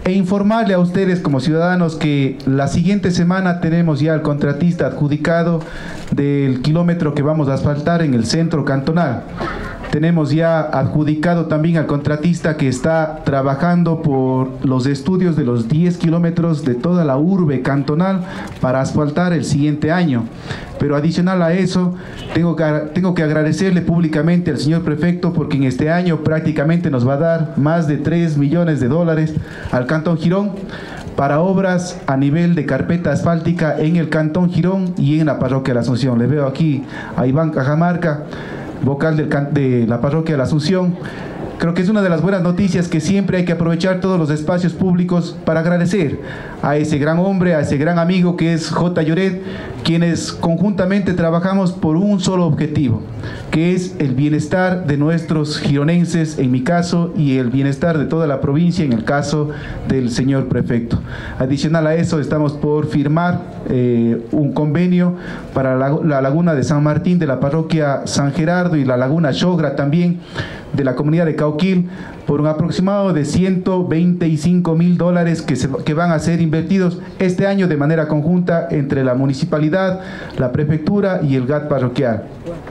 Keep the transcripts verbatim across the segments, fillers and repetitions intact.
e informarle a ustedes como ciudadanos que la siguiente semana tenemos ya el contratista adjudicado del kilómetro que vamos a asfaltar en el centro cantonal. Tenemos ya adjudicado también al contratista que está trabajando por los estudios de los diez kilómetros de toda la urbe cantonal para asfaltar el siguiente año. Pero adicional a eso, tengo que, tengo que agradecerle públicamente al señor prefecto porque en este año prácticamente nos va a dar más de tres millones de dólares al Cantón Girón para obras a nivel de carpeta asfáltica en el Cantón Girón y en la Parroquia de la Asunción. Le veo aquí a Iván Cajamarca, vocal del, de la Parroquia de la Asunción. Creo que es una de las buenas noticias que siempre hay que aprovechar todos los espacios públicos para agradecer a ese gran hombre, a ese gran amigo que es J. Lloret, quienes conjuntamente trabajamos por un solo objetivo, que es el bienestar de nuestros gironenses, en mi caso, y el bienestar de toda la provincia, en el caso del señor prefecto. Adicional a eso, estamos por firmar eh, un convenio para la, la laguna de San Martín de la parroquia San Gerardo y la laguna Xogra también de la comunidad de Cauquil por un aproximado de ciento veinticinco mil dólares que, se, que van a ser invertidos este año de manera conjunta entre la municipalidad, la prefectura y el G A T parroquial.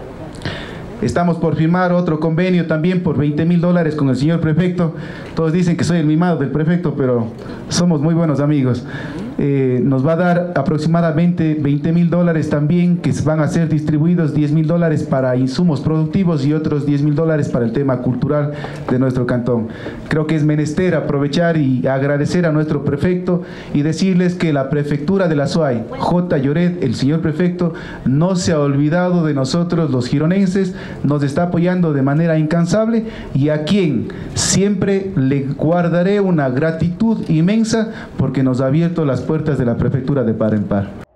Estamos por firmar otro convenio también por veinte mil dólares con el señor prefecto. Todos dicen que soy el mimado del prefecto, pero somos muy buenos amigos. Eh, nos va a dar aproximadamente veinte mil dólares también, que van a ser distribuidos diez mil dólares para insumos productivos y otros diez mil dólares para el tema cultural de nuestro cantón. Creo que es menester aprovechar y agradecer a nuestro prefecto y decirles que la prefectura de la SUAY, J. Lloret, el señor prefecto, no se ha olvidado de nosotros los gironenses, nos está apoyando de manera incansable y a quien siempre le guardaré una gratitud inmensa porque nos ha abierto las puertas de la prefectura de par en par.